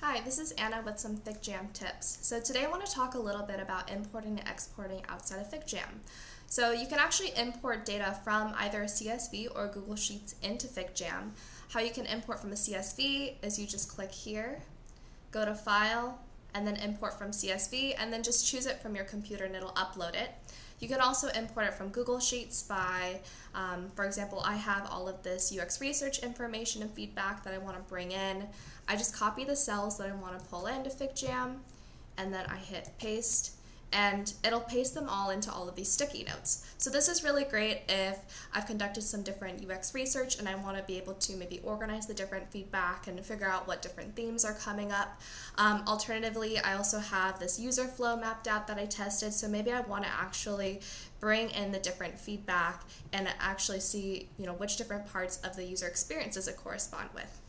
Hi, this is Anna with some FigJam tips. So today I want to talk a little bit about importing and exporting outside of FigJam. So you can actually import data from either a CSV or Google Sheets into FigJam. How you can import from a CSV is you just click here, go to File, and then Import from CSV, and then just choose it from your computer and it'll upload it. You can also import it from Google Sheets by, for example, I have all of this UX research information and feedback that I want to bring in. I just copy the cells that I want to pull into FigJam, and then I hit paste, and it'll paste them all into all of these sticky notes. So this is really great if I've conducted some different UX research and I want to be able to maybe organize the different feedback and figure out what different themes are coming up. Alternatively, I also have this user flow mapped out that I tested, so maybe I want to actually bring in the different feedback and actually see, which different parts of the user experiences it correspond with.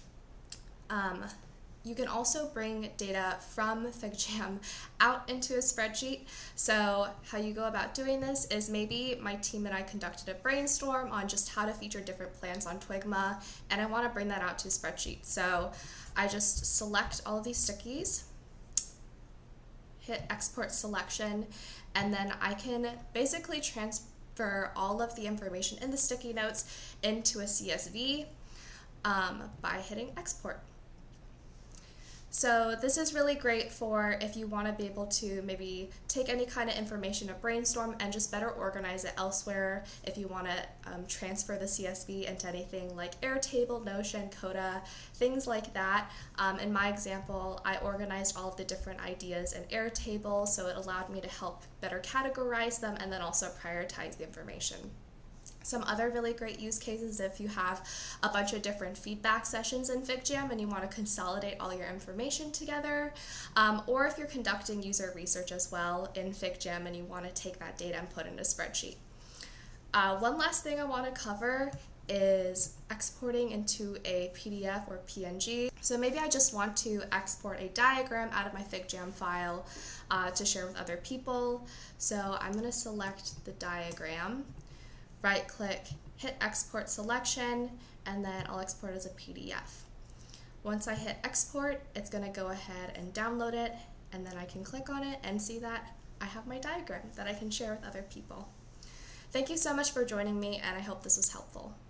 You can also bring data from FigJam out into a spreadsheet. So how you go about doing this is maybe my team and I conducted a brainstorm on just how to feature different plans on Figma, and I want to bring that out to a spreadsheet. So I just select all of these stickies, hit export selection, and then I can basically transfer all of the information in the sticky notes into a CSV by hitting export. So this is really great for if you want to be able to maybe take any kind of information, a brainstorm, and just better organize it elsewhere. If you want to transfer the CSV into anything like Airtable, Notion, Coda, things like that. In my example, I organized all of the different ideas in Airtable, so it allowed me to help better categorize them and then also prioritize the information. Some other really great use cases if you have a bunch of different feedback sessions in FigJam and you want to consolidate all your information together, or if you're conducting user research as well in FigJam and you want to take that data and put in a spreadsheet. One last thing I want to cover is exporting into a PDF or PNG. So maybe I just want to export a diagram out of my FigJam file to share with other people. So I'm going to select the diagram, right click, hit export selection, and then I'll export as a PDF. Once I hit export, it's going to go ahead and download it, and then I can click on it and see that I have my diagram that I can share with other people. Thank you so much for joining me, and I hope this was helpful.